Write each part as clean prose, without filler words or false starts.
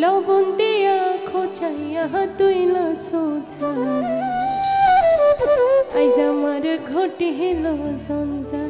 লবণ দিয়া খোঁচাইয়া তুইলা সোজা আইজ আমার ঘটি হেলো জঞ্জাল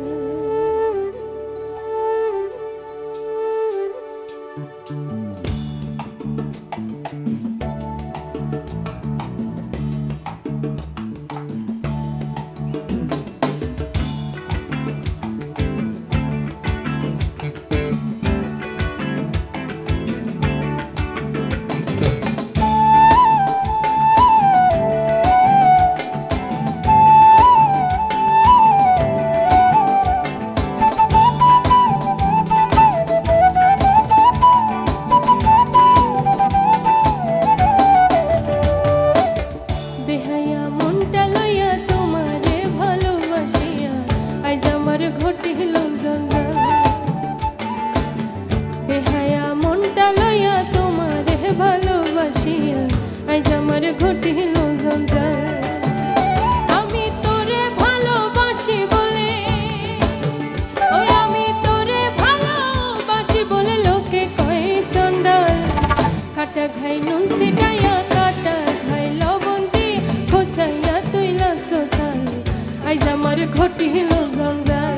বেহায়া মনটা লইয়া তোমারে ভালোবাসিয়া আইজ আমার ঘটিল জঞ্জাল আমি তোরে ভালোবাসি বলে ওই আমি তোরে ভালোবাসি বলে লোকে কয় চন্ডাল কাটা খাই নুন সিটাইয়া কাটা খাই লবণ দিয়ে খোঁচাইয়া তুইলা সোজাল আইজ আমার ঘটিল জঞ্জাল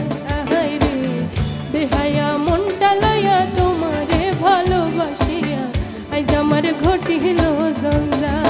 বেহায়া মনটা লইয়া তোমারে ভালোবাসিয়া আইজ আমার ঘটিল জঞ্জাল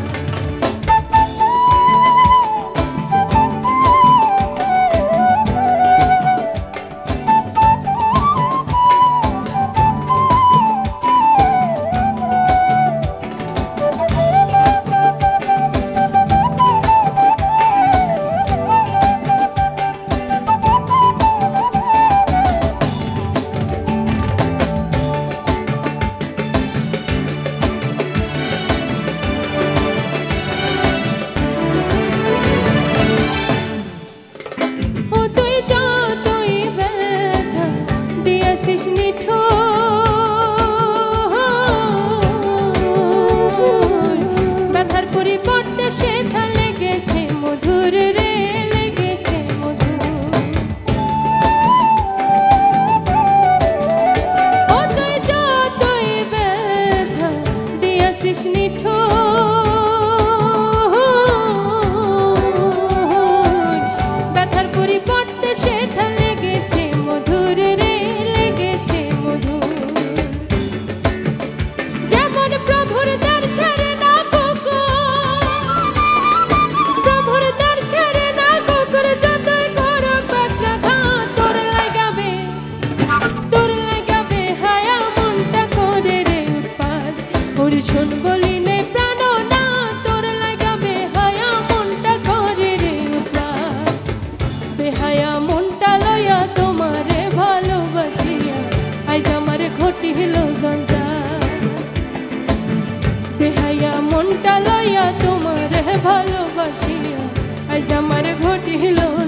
ব্যথার পরিবর্তে সেথা লেগেছে মধুর রে লেগেছে মধুর ও তুই যতই ব্যথা দিয়াছিস নিঠুর ব্যথার পরিবর্তে সেথা লেগেছে মধুর রে লেগেছে মধুর যেমন প্রভুর দ্বার ছাড়ে না প্রভুর দ্বার ছাড়ে না কুকুর যতই করো পত্রাঘাত তোর লাগাবে হায়া মনটা করে রে উৎপাত ওরে শোন বলি নে প্রাণ না তোর লাগাবে হায়া মনটা করে রে উৎপাত বেহায়া মনটা লইয়া তোমারে ভালোবাসিয়া আইজ আমার ঘটিল জঞ্জাল বেহায়া মনটা লইয়া তোমারে ভালোবাসিয়া আইজ আমার ঘটিল